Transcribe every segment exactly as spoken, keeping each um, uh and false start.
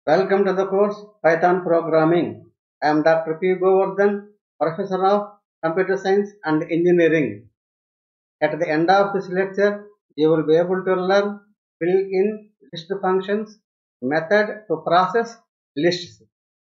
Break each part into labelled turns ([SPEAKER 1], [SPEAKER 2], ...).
[SPEAKER 1] Welcome to the course Python Programming. I am Doctor P. Govardhan, Professor of Computer Science and Engineering. At the end of this lecture, you will be able to learn built-in list functions, method to process lists.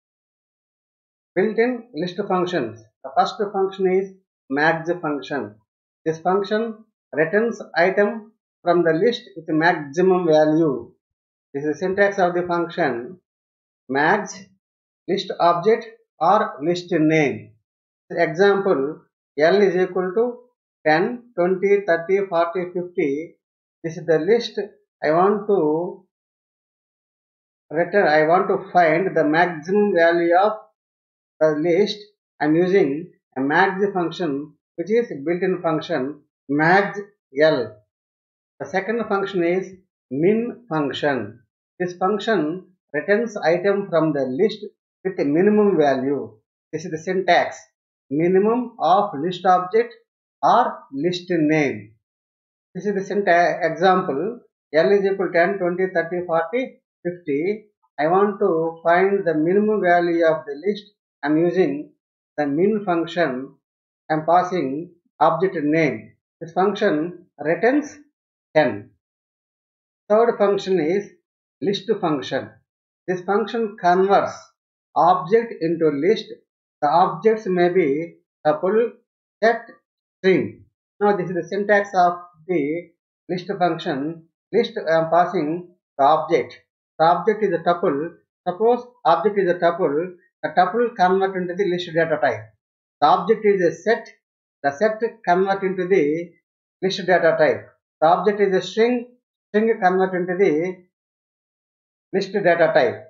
[SPEAKER 1] Built-in list functions. The first function is max function. This function returns item from the list with maximum value. This is the syntax of the function. Max, list object or list name. Example, L is equal to ten, twenty, thirty, forty, fifty. This is the list I want to return. I want to find the maximum value of the list. I am using a max function, which is built-in function max L. The second function is min function. This function returns item from the list with a minimum value. This is the syntax. Minimum of list object or list name. This is the syntax. Example, L is equal to ten, twenty, thirty, forty, fifty. I want to find the minimum value of the list. I am using the min function. I am passing object name. This function returns ten. Third function is list function. This function converts object into list. The objects may be tuple, set, string. Now this is the syntax of the list function. List I am passing the object. The object is a tuple. Suppose object is a tuple. The tuple convert into the list data type. The object is a set. The set convert into the list data type. The object is a string. String convert into the list data type.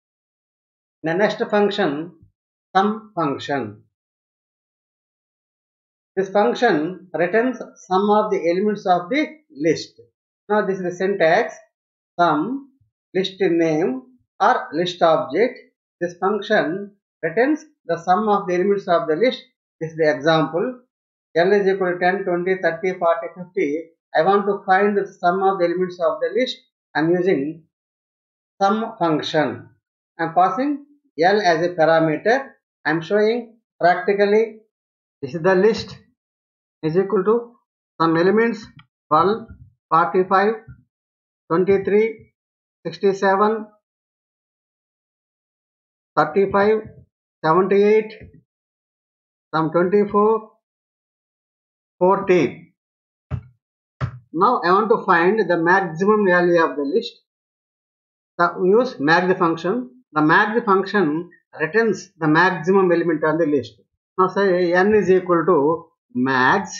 [SPEAKER 1] The next function, sum function. This function returns sum of the elements of the list. Now this is the syntax. Sum, list name or list object. This function returns the sum of the elements of the list. This is the example. L is equal to ten, twenty, thirty, forty, fifty. I want to find the sum of the elements of the list. I am using sum function. I am passing L as a parameter. I am showing practically this is the list is equal to some elements twelve, forty-five, twenty-three, sixty-seven, thirty-five, seventy-eight, some twenty-four, forty. Now I want to find the maximum value of the list. So we use max function. The max function returns the maximum element on the list. Now say n is equal to max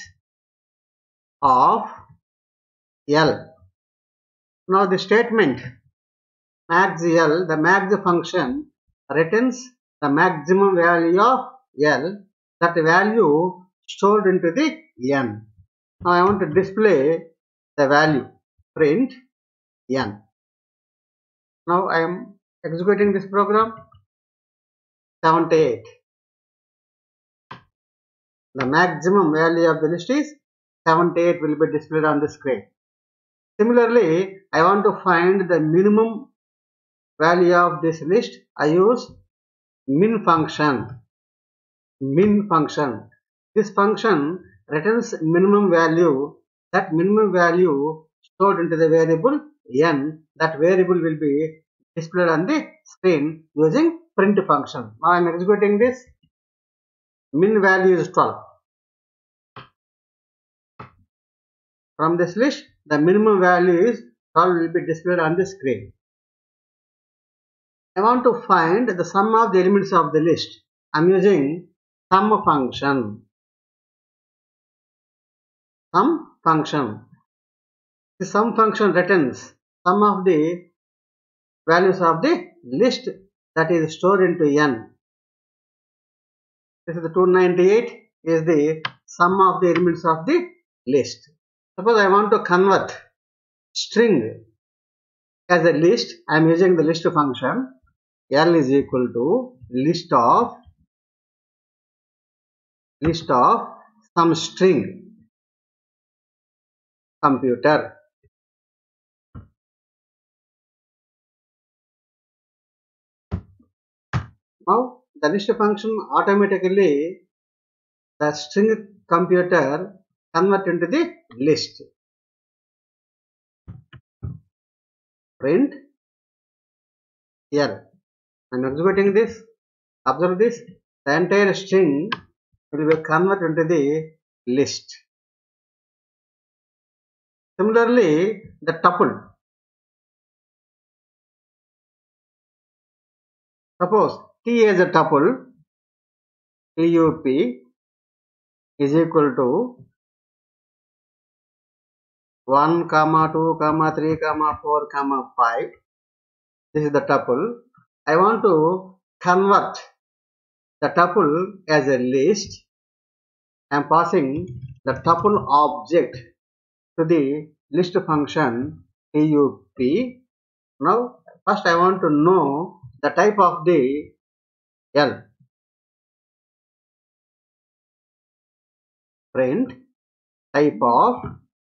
[SPEAKER 1] of L. Now the statement max L, the max function returns the maximum value of L. That value stored into the n. Now I want to display the value, print n. Now I am executing this program. seventy-eight. The maximum value of the list is seventy-eight will be displayed on the screen. Similarly, I want to find the minimum value of this list. I use min function. Min function. This function returns minimum value. That minimum value stored into the variable n. That variable will be displayed on the screen using print function. Now I am executing this. Min value is twelve. From this list, the minimum value is twelve will be displayed on the screen. I want to find the sum of the elements of the list. I am using sum function. Sum function. The sum function returns sum of the values of the list that is stored into n. This is the two hundred ninety-eight is the sum of the elements of the list. Suppose I want to convert string as a list. I am using the list function. L is equal to list of list of some string computer. Now the list function automatically the string computer convert into the list. Print L. I am executing this. Observe this. The entire string will be converted into the list. Similarly, the tuple. Suppose T as a tuple, T U P is equal to one, two, three, four, five. This is the tuple. I want to convert the tuple as a list. I am passing the tuple object to the list function T U P. Now, first I want to know the type of the L. Print type of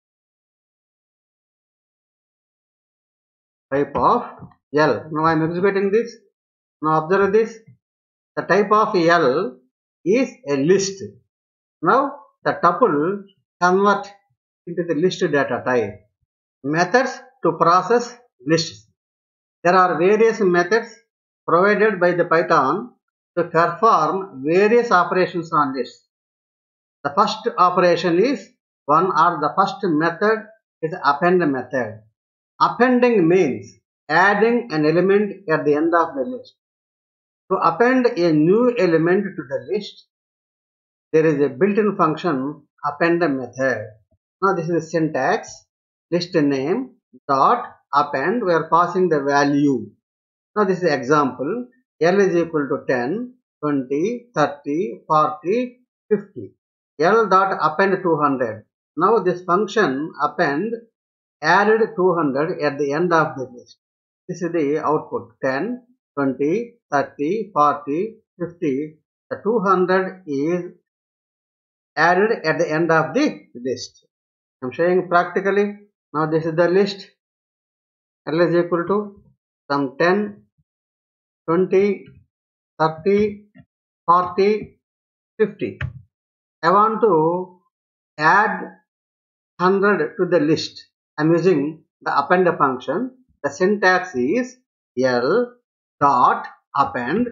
[SPEAKER 1] type of L. Now I am executing this. Now observe this. The type of L is a list. Now the tuple convert into the list data type. Methods to process lists. There are various methods provided by the Python to perform various operations on lists. The first operation is one or the first method is append method. Appending means adding an element at the end of the list. To append a new element to the list, there is a built-in function append method. Now this is the syntax. List name dot append. We are passing the value. Now this is the example. L is equal to ten, twenty, thirty, forty, fifty. L dot append two hundred. Now this function append added two hundred at the end of the list. This is the output ten, twenty, thirty, forty, fifty. The two hundred is added at the end of the list. I am showing practically. Now this is the list. L is equal to some ten, twenty, thirty, forty, fifty. I want to add one hundred to the list. I am using the append function. The syntax is L dot append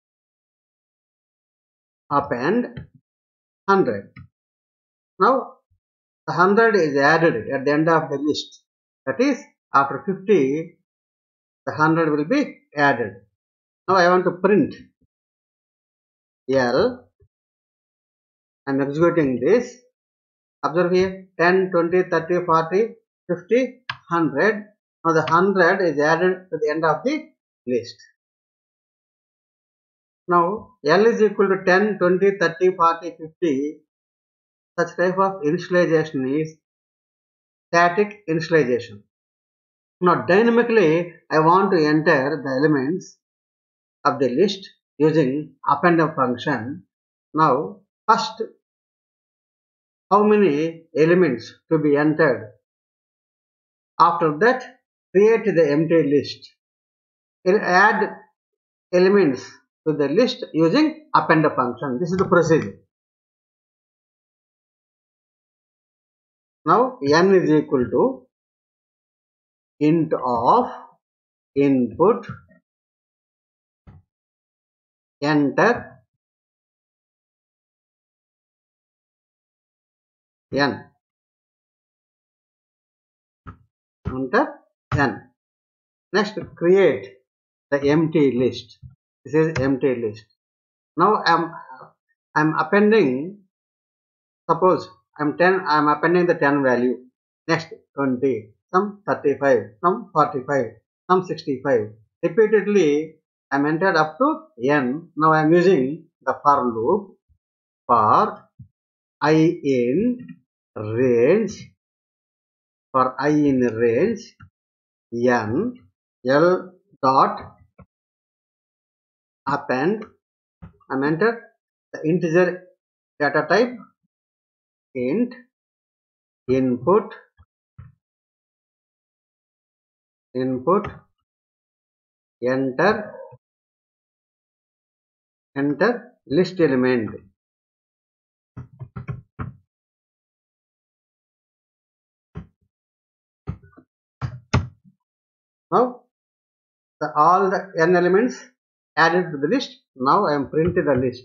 [SPEAKER 1] append one hundred. Now the one hundred is added at the end of the list. That is, after fifty, the one hundred will be added. Now I want to print L. I am executing this. Observe here ten, twenty, thirty, forty, fifty, one hundred. Now the one hundred is added to the end of the list. Now L is equal to ten, twenty, thirty, forty, fifty. Such type of initialization is static initialization. Now dynamically I want to enter the elements of the list using append function. Now first, how many elements to be entered? After that, create the empty list. We'll add elements to the list using append function. This is the procedure. Now n is equal to int of input enter n. Enter n. Next, create the empty list. This is empty list. Now I am I am appending. Suppose I am ten. I am appending the ten value. Next twenty, some thirty-five, some forty-five, some sixty-five. Repeatedly I am entered up to n. Now I am using the for loop for I in range. For I in range n L dot append. I am entered the integer data type int input input enter enter list element. Now the, all the n elements added to the list. Now I am printing the list.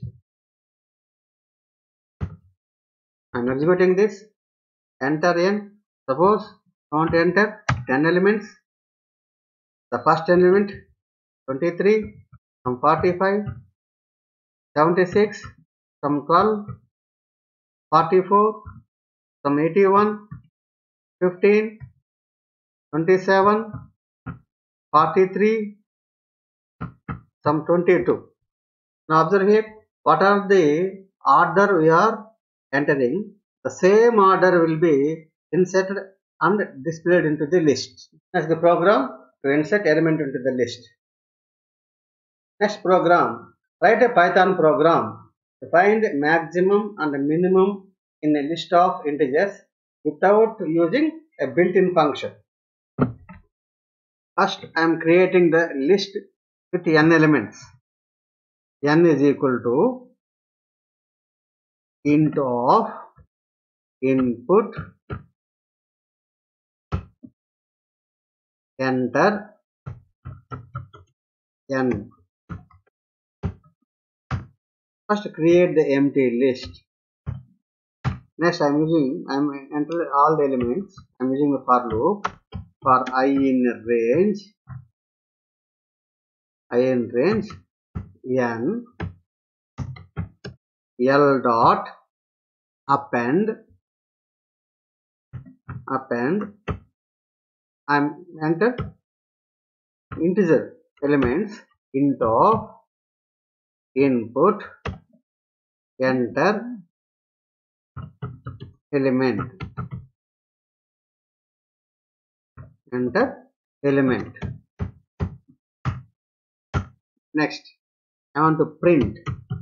[SPEAKER 1] I am executing this. Enter n. Suppose I want to enter ten elements. The first element twenty-three, some forty-five, seventy-six, some twelve, forty-four, some eighty-one, fifteen, twenty-seven, forty-three, some twenty-two. Now observe here, what are the order we are entering? The same order will be inserted and displayed into the list. That's the program to insert element into the list. Next program, write a Python program to find maximum and minimum in a list of integers without using a built-in function. First, I am creating the list with n elements. N is equal to int of input enter n. First create the empty list. Next I am using I am entering all the elements. I am using the for loop for I in range I in range n l dot append append I am enter integer elements int of input enter element enter element. Next I want to print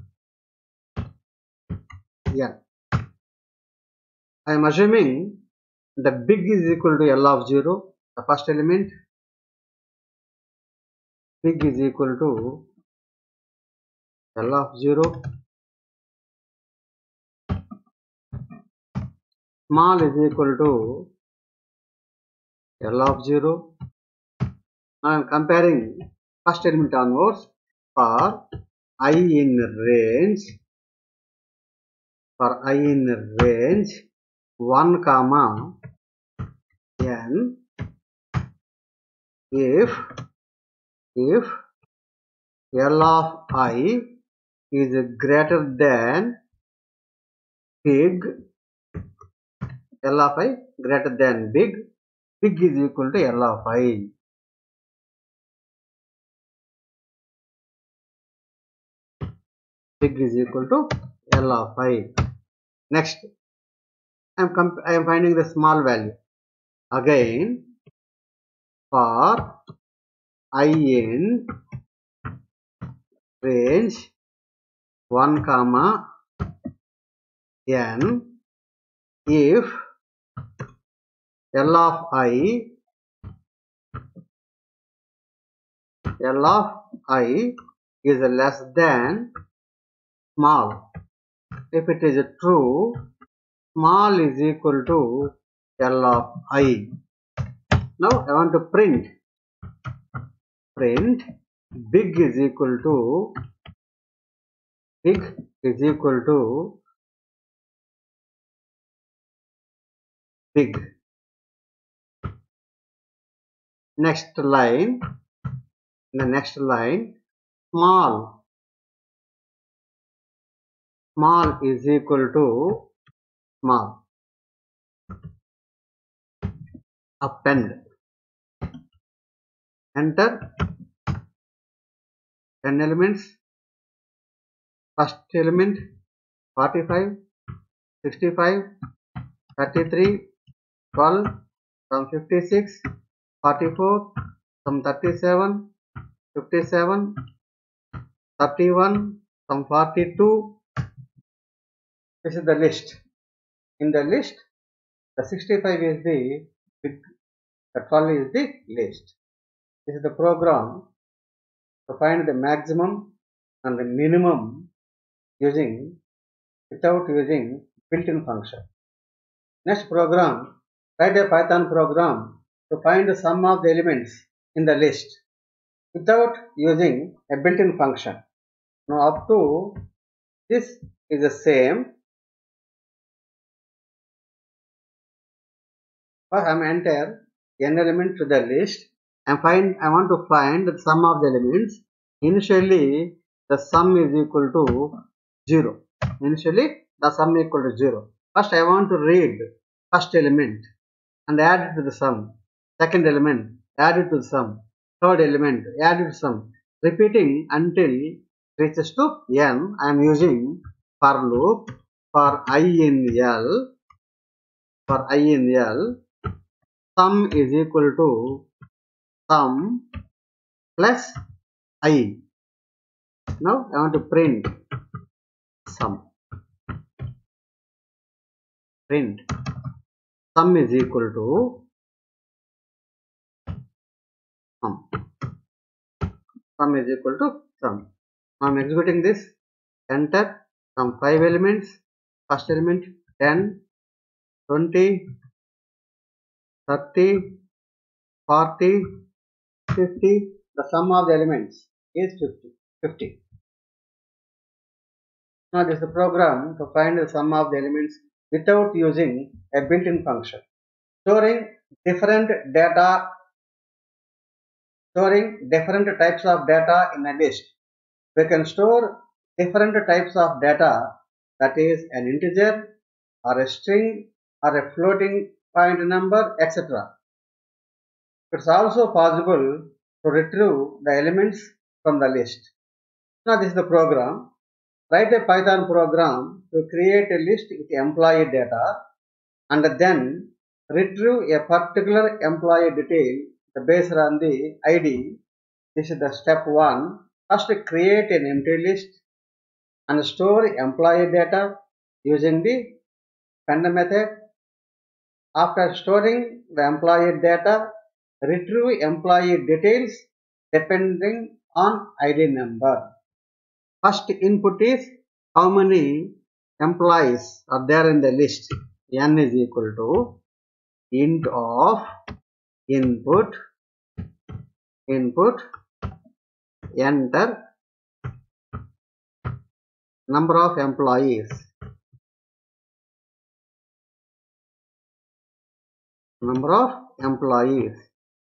[SPEAKER 1] yeah I am assuming the big is equal to L of zero, the first element. Big is equal to L of zero, small is equal to L of zero. I am comparing first element onwards for I in range for I in range one comma n if if L of I is greater than big, L of I greater than big, big is equal to L of I. Big is equal to L of I. Next I am I am finding the small value. Again for I in range one comma n if L of I L of I is less than small. If it is true, small is equal to L of I. Now I want to print print big is equal to big is equal to big. Next line, in the next line, small small is equal to small. Append. Enter ten elements. First element forty-five, sixty-five, thirty-three, twelve, some fifty-six, forty-four, some thirty-seven, fifty-seven, thirty-one, some forty-two. This is the list. In the list, the sixty-five is the big, the twelve is the least. This is the program to find the maximum and the minimum using without using built-in function. Next program, write a Python program to find the sum of the elements in the list without using a built-in function. Now up to this is the same. First I am enter n element to the list and find I want to find the sum of the elements. Initially the sum is equal to zero. Initially the sum is equal to zero. First I want to read first element and add it to the sum. Second element, add it to the sum. Third element, add it to the sum. Repeating until reaches to n. I am using for loop for I in L. For I in L, sum is equal to sum plus I. Now I want to print sum. Print sum is equal to sum. Sum is equal to sum. Now I am executing this. Enter some five elements. First element ten, twenty, thirty, forty, fifty. The sum of the elements is fifty. fifty. Now this is the program to find the sum of the elements without using a built-in function. Storing different data, storing different types of data in a list. We can store different types of data, that is an integer or a string or a floating point number, et cetera. It's also possible to retrieve the elements from the list. Now this is the program. Write a Python program to create a list with employee data and then retrieve a particular employee detail based on the I D. This is the step one. First create an empty list and store employee data using the append method. After storing the employee data, retrieve employee details depending on I D number. First input is how many employees are there in the list. N is equal to int of input, input, enter number of employees. Number of employees.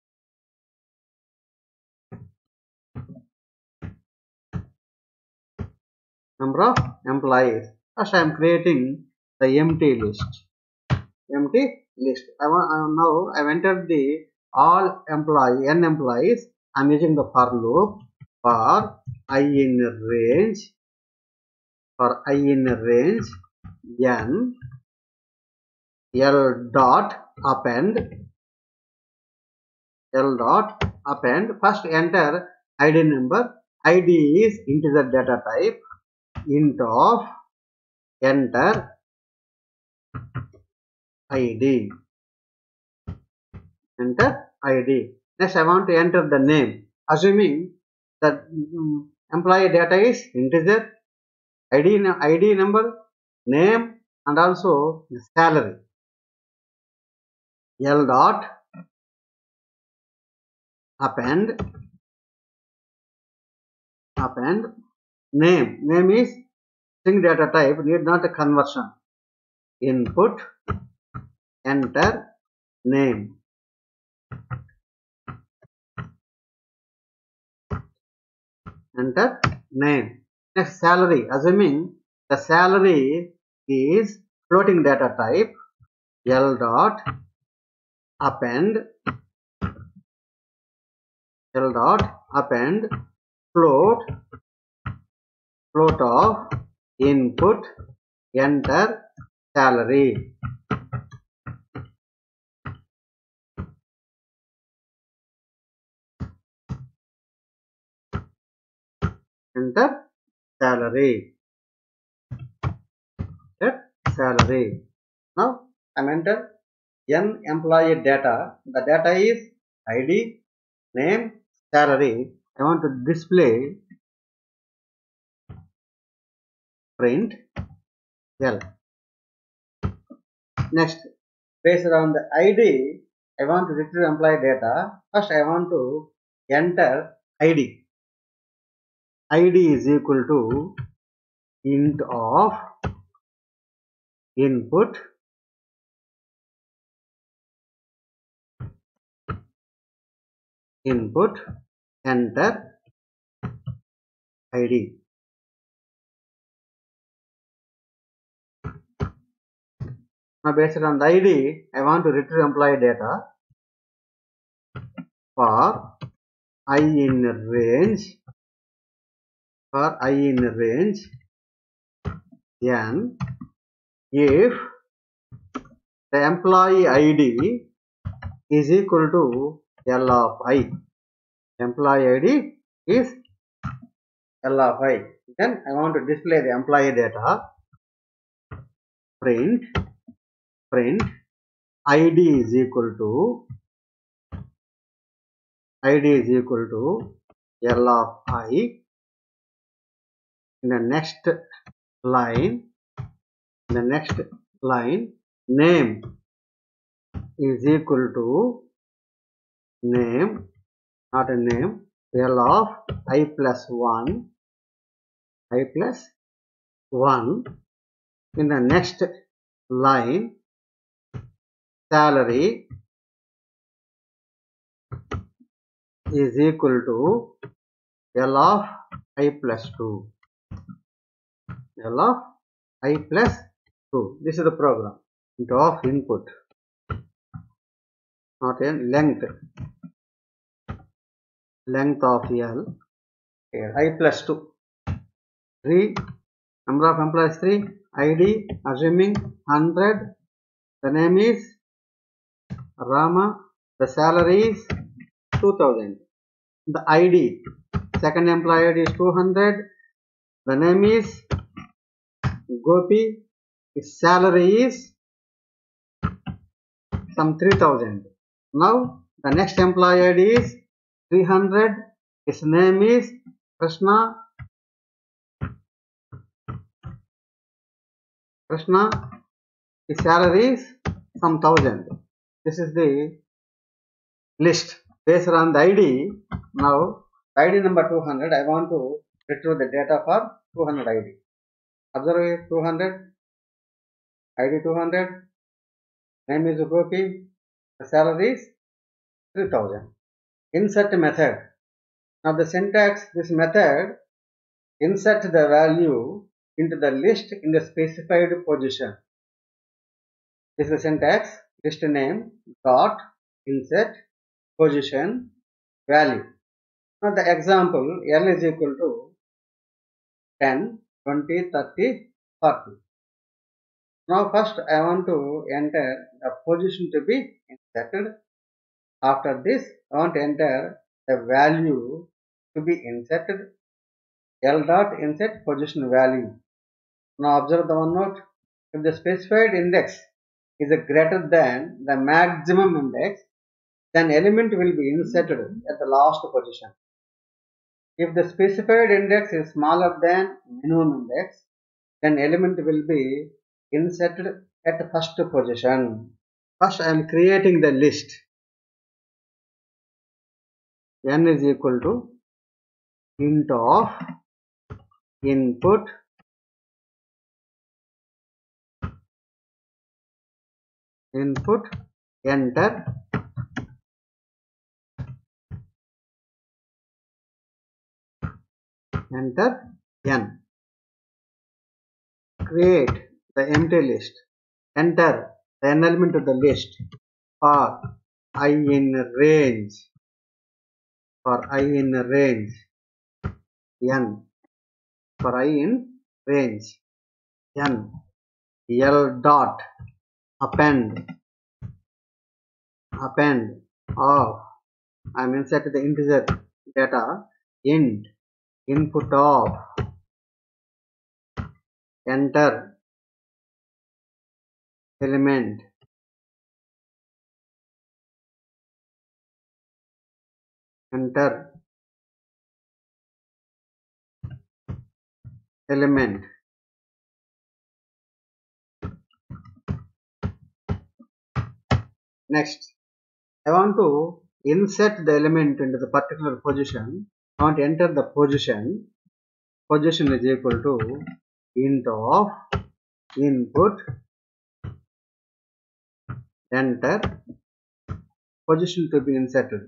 [SPEAKER 1] Number of employees. First I am creating the empty list. Empty list. I want now I have entered the all employee n employees. I am using the for loop for I in range. For I in range n L dot append. L dot append. First enter I D number. I D is integer data type. Int of enter I D. Enter I D. Next I want to enter the name. Assuming that um, employee data is integer, I D, I D number, name and also the salary. L dot append append name. Name is string data type, need not a conversion. Input enter name. Enter name. Next salary. Assuming the salary is floating data type, L dot append L dot append float float of input enter salary. Enter salary. Enter salary. Now I am enter n employee data. The data is I D, name, salary. I want to display print L. Next, based on the I D, I want to retrieve employee data. First, I want to enter I D. I D is equal to int of input input enter I D. Now, based on the I D, I want to retrieve employee data for I in range for I in range n if the employee I D is equal to L of I. Employee I D is L of I. Then I want to display the employee data. Print print I D is equal to I D is equal to L of I. In the next line, in the next line, name is equal to name, not a name, L of I plus one, I plus one. In the next line, salary is equal to L of I plus two. L of I plus two. This is the program. Into of input, not in length. Length of L. Here, I plus two. three. Number of employees three. I D assuming one hundred. The name is Rama. The salary is two thousand. The I D. Second employee I D is two hundred. The name is Gopi. His salary is some three thousand. Now the next employee I D is three hundred. His name is Krishna. Krishna. His salary is some thousand. This is the list based on the I D. Now I D number two hundred. I want to retrieve the data for two hundred I D. Observe here two hundred. I D two hundred. Name is Gopi. The salary is three thousand. Insert method. Now the syntax, this method, insert the value into the list in the specified position. This is the syntax. List name dot insert position value. Now the example, L is equal to ten, twenty, thirty, forty. Now first I want to enter the position to be inserted. After this I want to enter the value to be inserted. L dot insert position value. Now observe the one note. If the specified index is greater than the maximum index, then element will be inserted at the last position. If the specified index is smaller than minimum index, then element will be inserted at the first position. First I am creating the list. N is equal to int of input input enter enter n. Create the empty list. Enter the n element of the list for I in range. For I in range n. For I in range n. L dot append append of I am insert the integer data int input of enter element enter element Next, I want to insert the element into the particular position. I want to enter the position. Position is equal to int of input, enter, position to be inserted.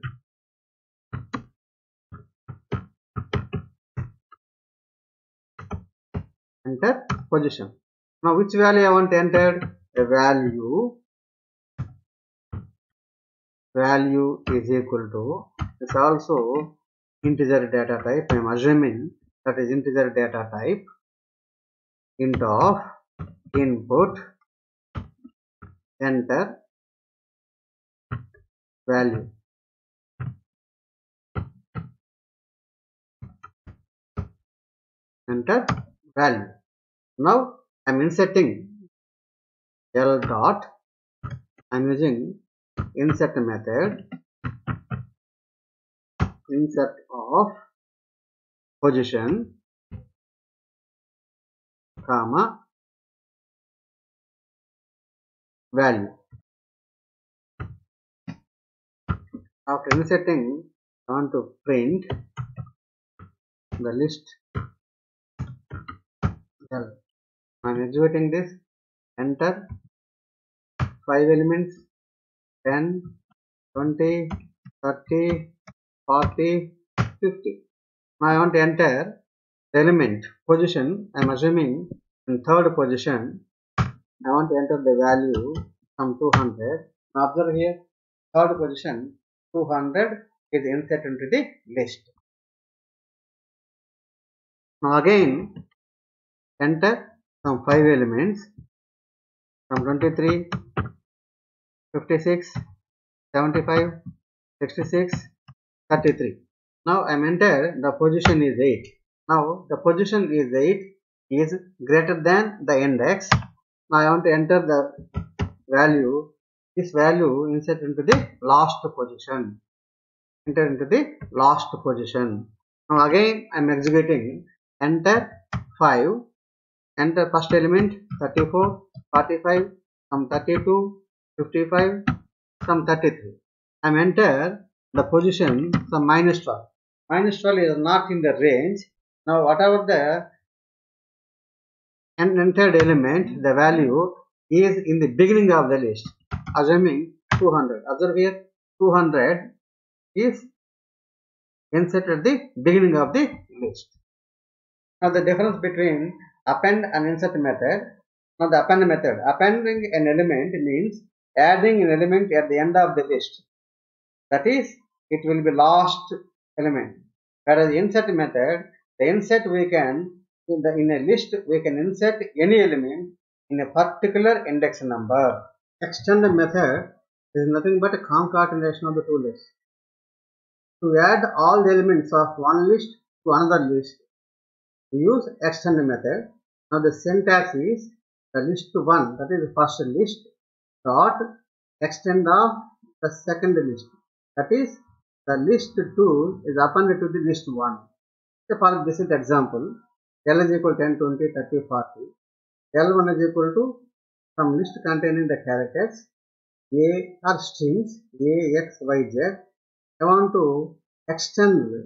[SPEAKER 1] Enter position. Now which value I want to enter? A value. Value is equal to, this also integer data type. I am assuming that is integer data type. Int of input, enter, value. Enter value. Now I am inserting L dot. I am using insert method. Insert of position, comma, value. After inserting, I want to print the list L. I am executing this. Enter. five elements, ten, twenty, thirty, forty, fifty. Now I want to enter the element position. I am assuming in third position. I want to enter the value from two hundred. Now observe here, third position two hundred is inserted into the list. Now again enter some five elements from twenty-three, fifty-six, seventy-five, sixty-six, thirty-three. Now I am enter the position is eight. Now the position is eight is greater than the index. Now I want to enter the value. This value insert into the last position. Enter into the last position. Now again I am executing. Enter five. Enter first element thirty-four, forty-five, some thirty-two, fifty-five, some thirty-three. I am enter the position some minus twelve. Minus twelve is not in the range. Now whatever the entered element, the value is in the beginning of the list. Assuming two hundred. Observe here, two hundred is inserted at the beginning of the list. Now the difference between append and insert method. Now the append method. Appending an element means adding an element at the end of the list. That is, it will be last element. Whereas the insert method, the insert we can, in, the, in a list, we can insert any element in a particular index number. Extend method is nothing but a concatenation of the two lists. To add all the elements of one list to another list, we use extend method. Now the syntax is the list one, that is the first list, dot extend of the second list. That is, the list two is appended to the list one. So for this is the example, L is equal to ten, twenty, thirty, forty. L one is equal to some list containing the characters A or strings A, X, Y, Z. I want to extend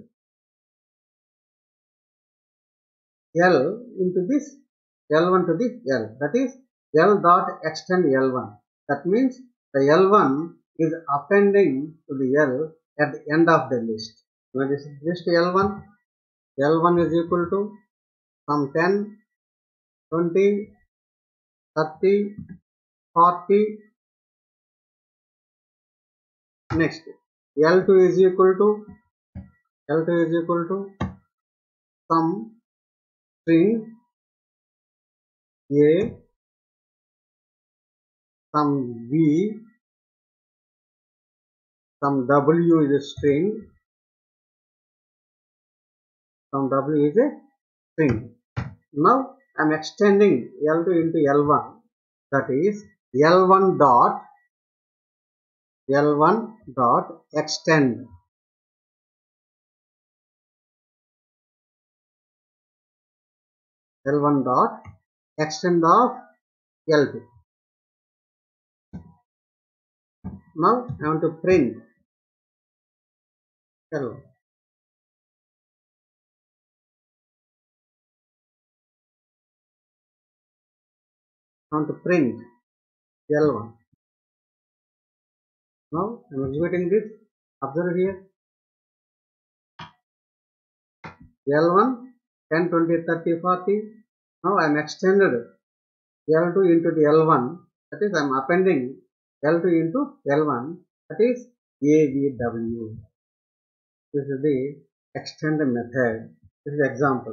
[SPEAKER 1] L into this L one to the L. That is, L dot extend L one. That means the L one is appending to the L at the end of the list. Now this is list L one. L one is equal to some ten, twenty, thirty, forty. Next, L two is equal to L two is equal to some string A, some V, some W is a string, some W is a string. Now I am extending L two into L one, that is L one dot L one dot extend L one dot extend of L two. Now I want to print L. I want to print L one. Now I am executing this. Observe here. L one, ten, twenty, thirty, forty. Now I am extended L two into the L one. That is, I am appending L two into L one. That is A V W. This is the extend method. This is the example.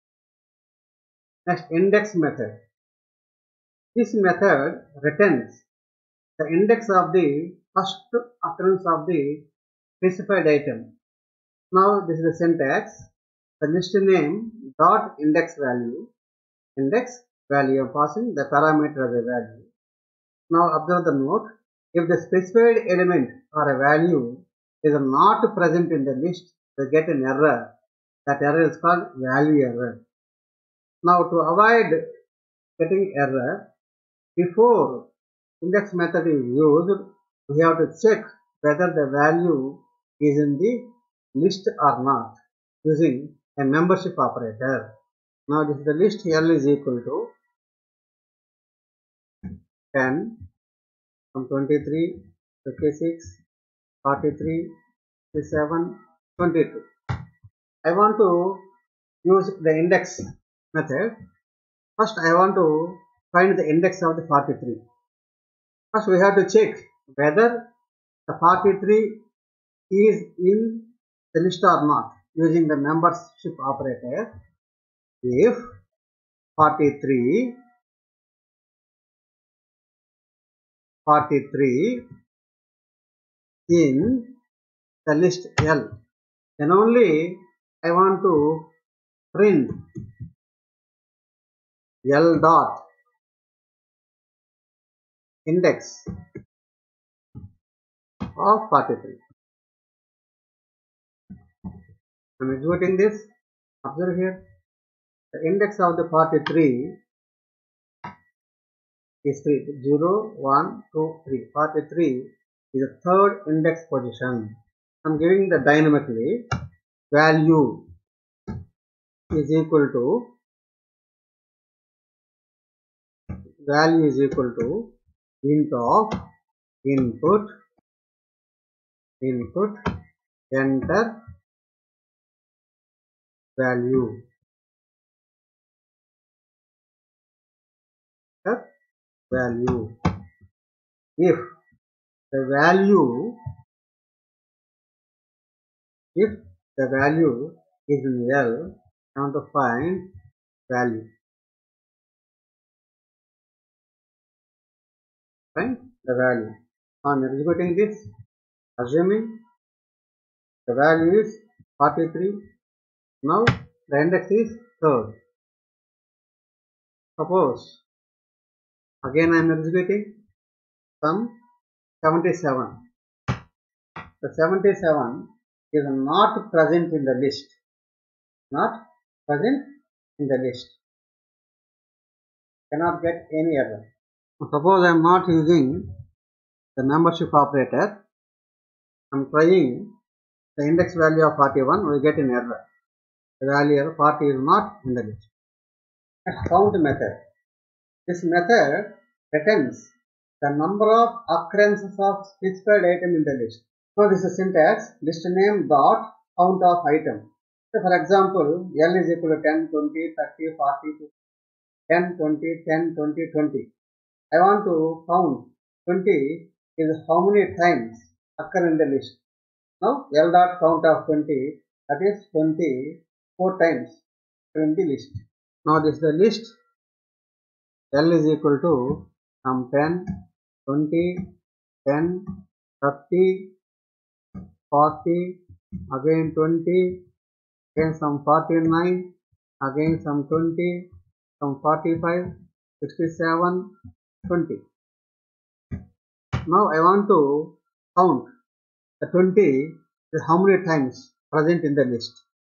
[SPEAKER 1] Next, index method. This method returns the index of the first occurrence of the specified item. Now this is the syntax. The list name dot index value. Index value, I am passing the parameter as a value. Now observe the note. If the specified element or a value is not present in the list, we get an error. That error is called value error. Now to avoid getting error, before index method is used, we have to check whether the value is in the list or not using a membership operator. Now this is the list. L is equal to ten, from twenty-three, fifty-six, forty-three, fifty-seven, twenty-two. I want to use the index method. First I want to find the index of the forty-three. First we have to check whether the forty-three is in the list or not using the membership operator. If forty-three forty-three in the list L, then only I want to print L dot index of forty-three. I am executing this. Observe here. The index of the forty-three is three. zero, one, two, three. forty-three is the third index position. I am giving the dynamically value is equal to value is equal to int of input input enter value. Value. If the value if the value is in L, I want to find value. Find the value. On executing this, assuming the value is forty-three. Now the index is third. Suppose again I am executing some seventy-seven. The seventy-seven is not present in the list. Not present in the list. Cannot get any error. Suppose I am not using the membership operator. I am trying the index value of forty-one. We get an error. The value of forty is not in the list. Next, count method. This method returns the number of occurrences of specified item in the list. Now this is syntax. List name dot count of item. So for example, L is equal to ten, twenty, thirty, forty, ten, twenty, ten, twenty, twenty. I want to count twenty is how many times occur in the list. Now L dot count of twenty, that is twenty-four times in the list. Now this is the list. L is equal to some ten, twenty, ten, thirty, forty, again twenty, again some forty-nine, again some twenty, some forty-five, sixty-seven, twenty. Now I want to count the twenty is how many times present in the list.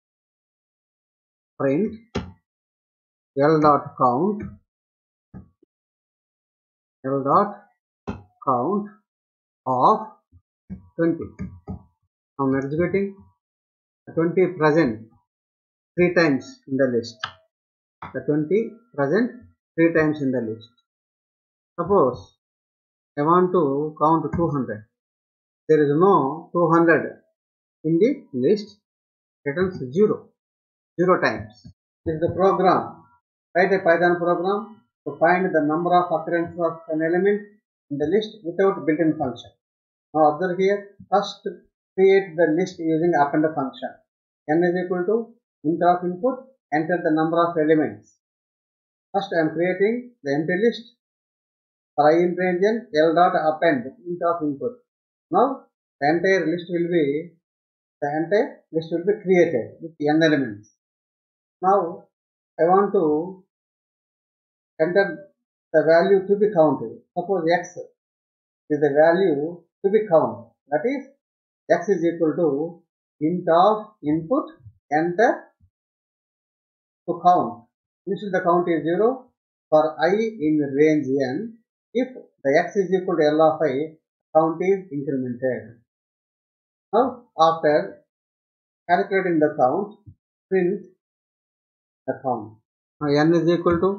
[SPEAKER 1] Print L dot count L dot count of twenty. I'm executing. twenty present three times in the list. The twenty present three times in the list. Suppose I want to count two hundred. There is no two hundred in the list. Returns zero. zero times. This is the program. Write a Python program to find the number of occurrences of an element in the list without built-in function. Now observe here. First create the list using append function. N is equal to int of input. Enter the number of elements. First I am creating the empty list. For I in range n, L dot append int of input. Now the entire list will be the entire list will be created with n elements. Now I want to enter the value to be counted. Suppose x is the value to be counted. That is x is equal to int of input enter to count. Initially the count is zero for I in range n. If the x is equal to L of I, count is incremented. Now after calculating the count, print the count. Now n is equal to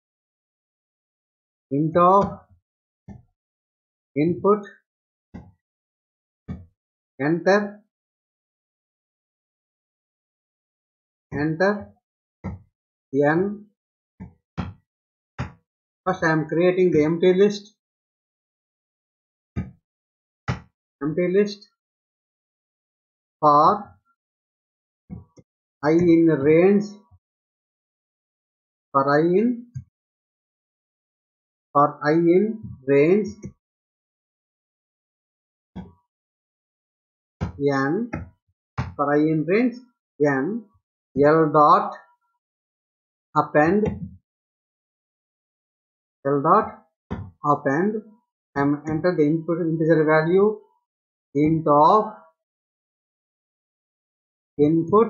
[SPEAKER 1] int of input enter enter n. First I am creating the empty list. Empty list for I in range. For I in for I in range n. For I in range n. L dot append L dot append. I am enter the input integer value int of input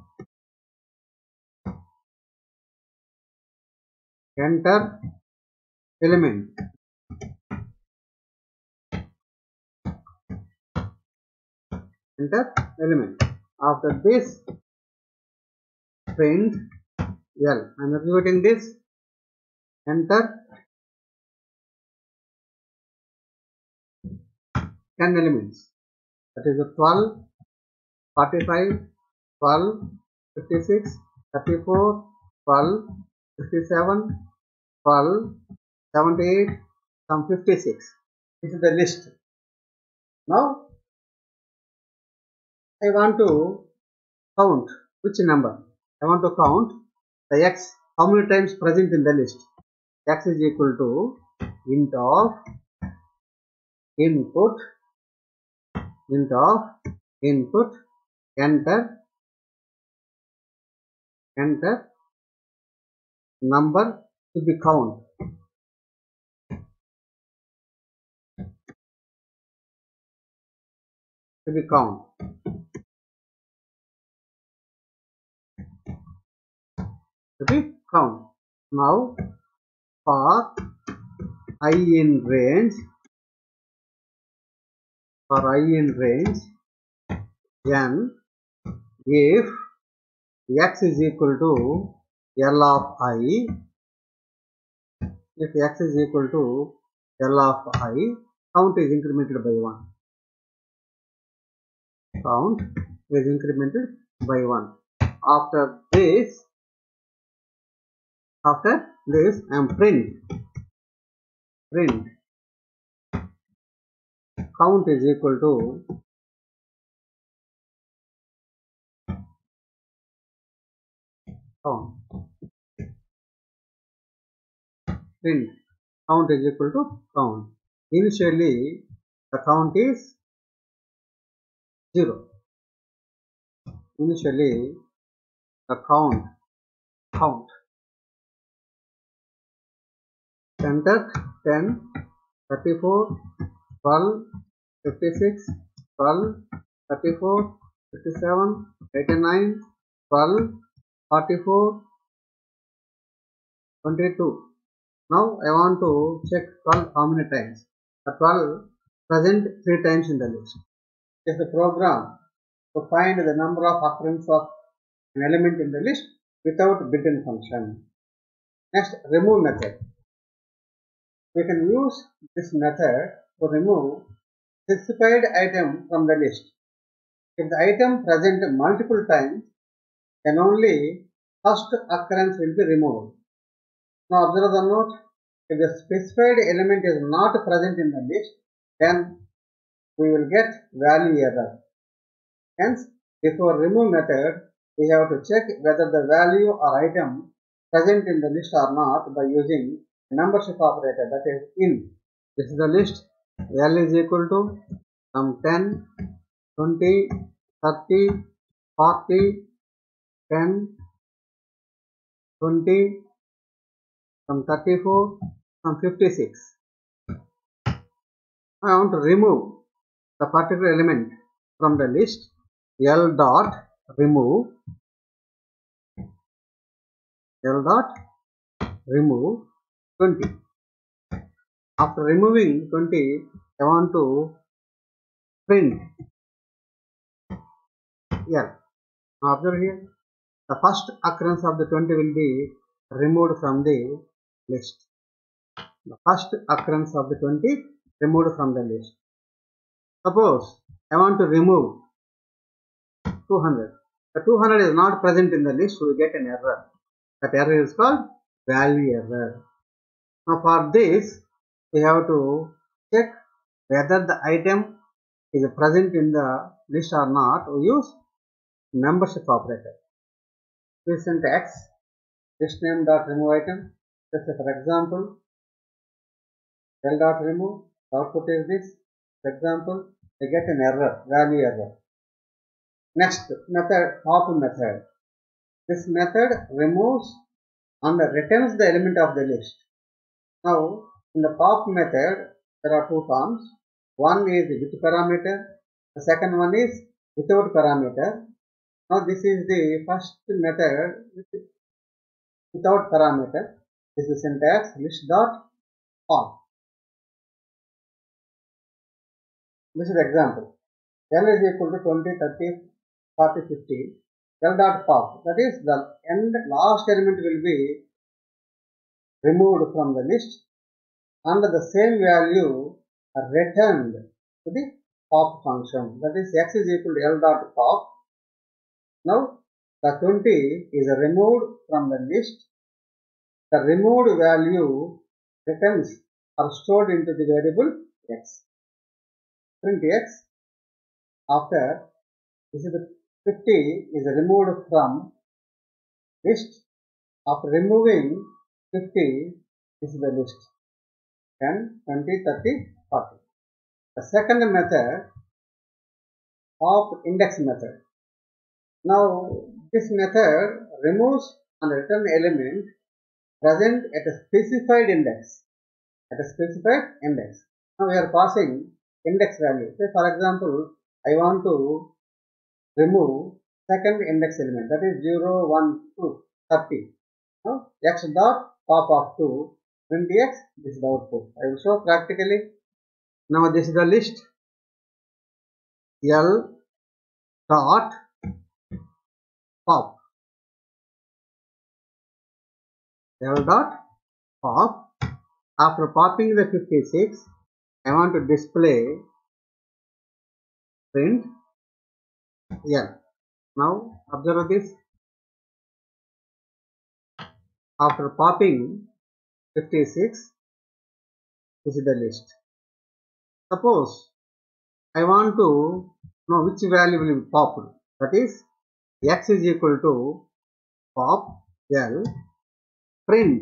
[SPEAKER 1] enter element. Enter element. After this print L. I am executing this. Enter ten elements. That is twelve, forty-five, twelve, fifty-six, thirty-four, twelve, fifty-seven, twelve, seventy-eight, some fifty-six. This is the list. Now I want to count which number. I want to count the x, how many times present in the list. X is equal to int of input int of input enter enter number to be count. To be count. To be count. Now for I in range for I in range n, if x is equal to L of I, if x is equal to L of I, count is incremented by one. Count is incremented by one. After this, after this, I am print print count is equal to count. Print count is equal to count. Initially the count is zero. Initially the count count enter ten, thirty-four, twelve, fifty-six, twelve, thirty-four, fifty-seven, eighty-nine, twelve, forty-four, twenty-two. Now I want to check twelve how many times. The twelve present three times in the list. Is the program to find the number of occurrence of an element in the list without built-in function. Next, remove method. We can use this method to remove specified item from the list. If the item present multiple times, then only first occurrence will be removed. Now observe the note. If the specified element is not present in the list, then we will get value error. Hence, before remove method, we have to check whether the value or item present in the list or not by using a membership operator, that is in. This is the list. L is equal to some ten, twenty, thirty, forty, ten, twenty, some thirty-four, some fifty-six. I want to remove the particular element from the list. L dot remove, L dot remove twenty. After removing twenty, I want to print L. Now observe here, the first occurrence of the twenty will be removed from the list. The first occurrence of the twenty removed from the list. Suppose I want to remove two hundred. The two hundred is not present in the list, so we get an error. That error is called value error. Now for this, we have to check whether the item is present in the list or not. We use membership operator. This syntax, list name dot remove item. Let's say for example, L dot remove, the output is this. For example, I get an error, value error. Next method, pop method. This method removes and returns the element of the list. Now, in the pop method, there are two terms. One is with parameter, the second one is without parameter. Now, this is the first method without parameter. This is syntax list dot pop. This is the example. L is equal to twenty, thirty, forty, fifty. L dot pop. That is, the end last element will be removed from the list and the same value returned to the pop function. That is, x is equal to L dot pop. Now, the twenty is removed from the list. The removed value returns are stored into the variable x. Print x. After, this is the fifty is removed from list. After removing fifty, this is the list. ten, twenty, thirty, forty. The second method, pop index method. Now, this method removes and returns element present at a specified index. At a specified index. Now, we are passing index value. Say, for example, I want to remove second index element, that is zero, one, two, thirty. Now, x dot pop of two, print x, this is the output. I will show practically. Now, this is the list. L dot pop. L dot pop. After popping the fifty-six, I want to display print L. Now, observe this. After popping fifty-six, this is the list. Suppose I want to know which value will be popped. That is, x is equal to pop L print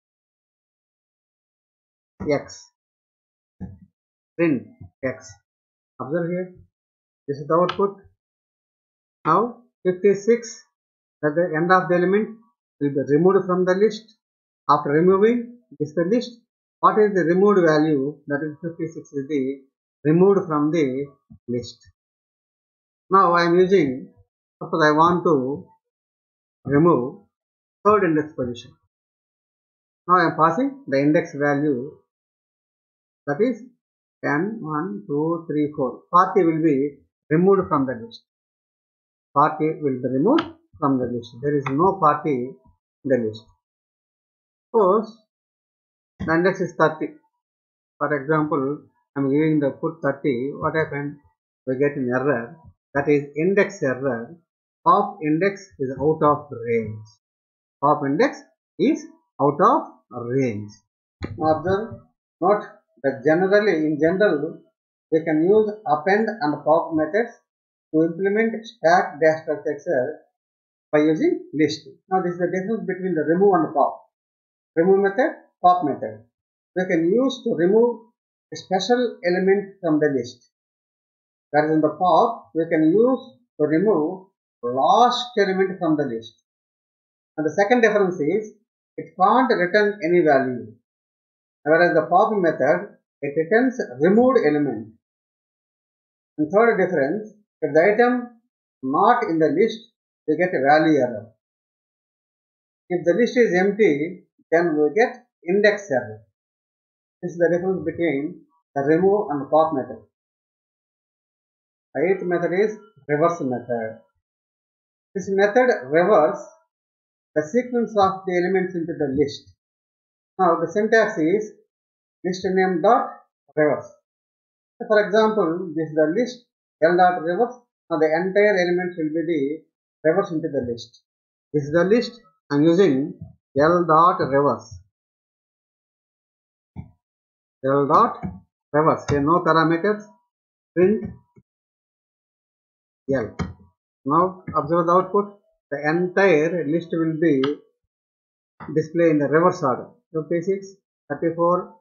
[SPEAKER 1] x. Print x. Observe here. This is the output. Now, fifty-six at the end of the element will be removed from the list. After removing this is the list. What is the removed value? That is fifty-six is the removed from the list. Now I am using, suppose I want to remove third index position. Now I am passing the index value, that is ten, one, two, three, four. forty will be removed from the list. forty will be removed from the list. There is no forty in the list. Suppose the index is thirty. For example, I am giving the put thirty. What happened? We get an error. That is index error. Pop index is out of range. Pop index is out of range. Now observe, note that generally in general we can use append and pop methods to implement stack dash structure by using list. Now this is the difference between the remove and pop. Remove method, pop method. We can use to remove a special element from the list. Whereas in the pop, we can use to remove last element from the list. And the second difference is, it can't return any value. Whereas the pop method, it returns removed element. And third difference, if the item not in the list, we get a value error. If the list is empty, then we get index error. This is the difference between the remove and pop method. The eighth method is reverse method. This method reverse the sequence of the elements into the list. Now the syntax is list name dot reverse. For example, this is the list L dot reverse. Now the entire elements will be the reverse into the list. This is the list. I am using L dot reverse. L dot reverse. Here no parameters. Print L. Now observe the output. The entire list will be displayed in the reverse order. fifty-six, thirty-four,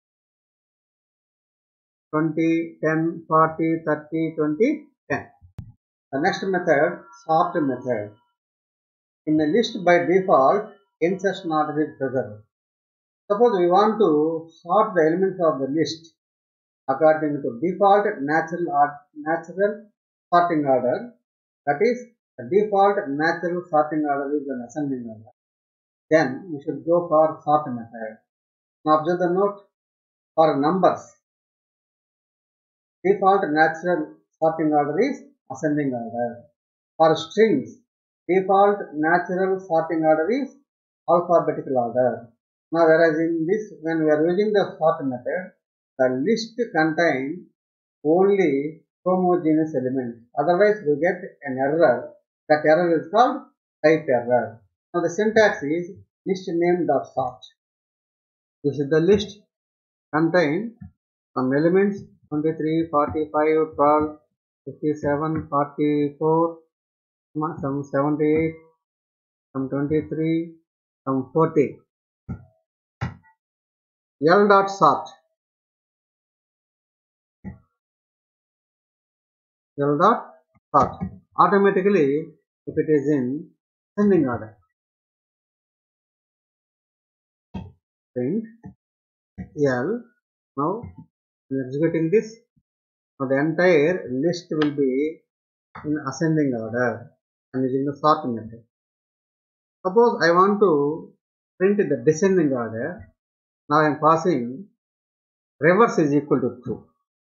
[SPEAKER 1] twenty, ten, forty, thirty, twenty, ten. The next method, sort method. In a list by default, insertion order is present. Suppose we want to sort the elements of the list according to default natural or natural sorting order. That is, the default natural sorting order is an ascending order. Then we should go for sort method. Now observe the note, for numbers, default natural sorting order is ascending order. For strings, default natural sorting order is alphabetical order. Now whereas in this, when we are using the sort method, the list contains only homogeneous elements. Otherwise we get an error. That error is called type error. Now the syntax is list name dot sort. This is the list contain some elements twenty-three, forty-five, twelve, fifty-seven, forty-four, some seventy-eight, some twenty-three, some forty. L dot sort. L dot sort. Automatically, if it is in ascending order, print L. Now we are executing this. Now the entire list will be in ascending order. I am using the sort method. Suppose I want to print the descending order. Now I am passing reverse is equal to true.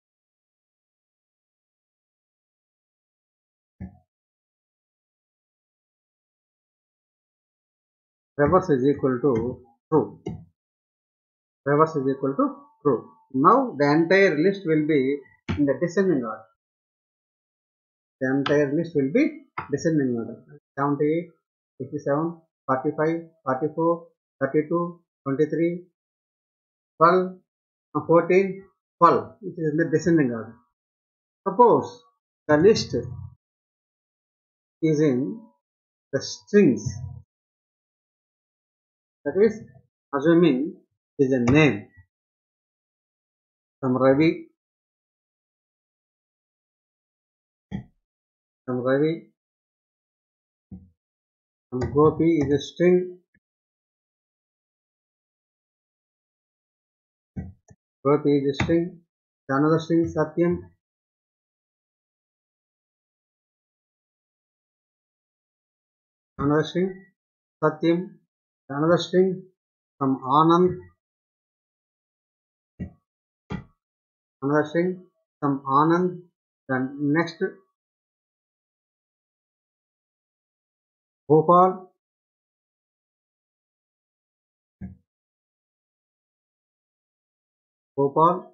[SPEAKER 1] Reverse is equal to true. Reverse is equal to true. Now the entire list will be in the descending order. The entire list will be descending order. seventy-eight, fifty-seven, forty-five, forty-four, thirty-two, twenty-three, twelve, fourteen, twelve. It is in the descending order. Suppose the list is in the strings. That is, assuming is a name. Some Ravi, some Ravi, some Gopi is a string. Gopi is a string. Another string Satyam. Another string Satyam. Another string from Anand. another string, some Anand, then next Gopal, Gopal.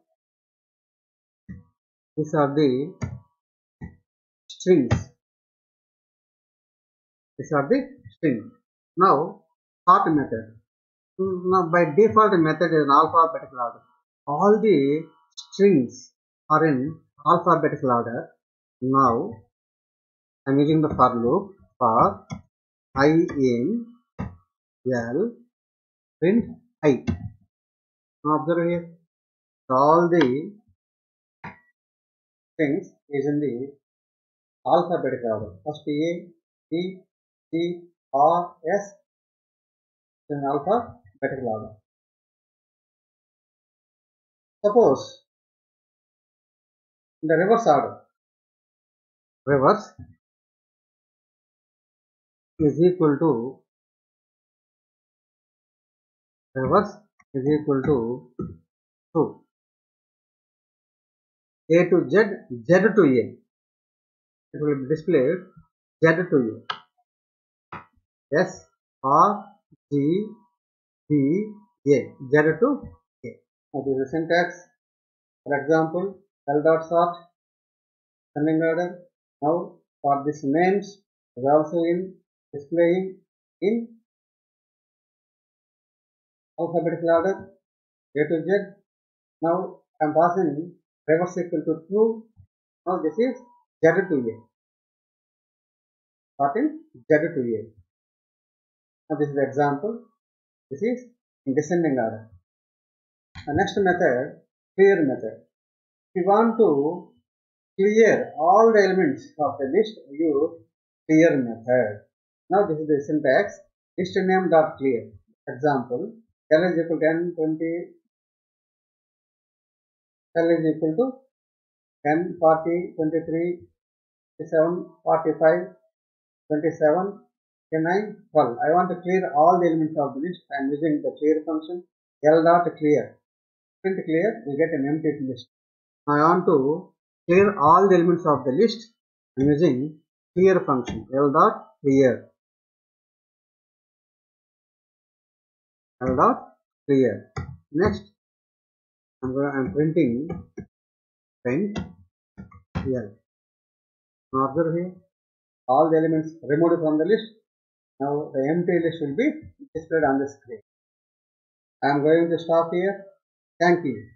[SPEAKER 1] These are the strings. These are the strings. Now, sort method. Now, by default, method is in alphabetical order. All the strings are in alphabetical order. Now, I am using the for loop for I in L print I. Now, observe here. All the strings is in the alphabetical order. First A, B, C, R, S in alphabetical order. Suppose in the reverse order, reverse is equal to reverse is equal to two. A to Z, Z to A. It will be displayed Z to A. S, R, G, B, A. Z to A. Now this is the syntax. For example, L dot sort, ascending order. Now for this names is also in displaying in alphabetical order A to Z. Now I am passing reverse equal to true. Now this is Z to A. Sort in Z to A. Now this is the example. This is in descending order. The next method, clear method. If you want to clear all the elements of the list, use clear method. Now this is the syntax. List name dot clear. Example, L is equal to ten, twenty. L is equal to ten, forty, twenty-three, twenty-seven, forty-five, twenty-seven, twenty-nine, twelve. I want to clear all the elements of the list. I am using the clear function. L dot clear. Print clear, we get an empty list. I want to clear all the elements of the list. I am using clear function. L dot clear. L dot clear. Next, I am printing print L. Now observe here, all the elements removed from the list. Now the empty list will be displayed on the screen. I am going to stop here. Thank you.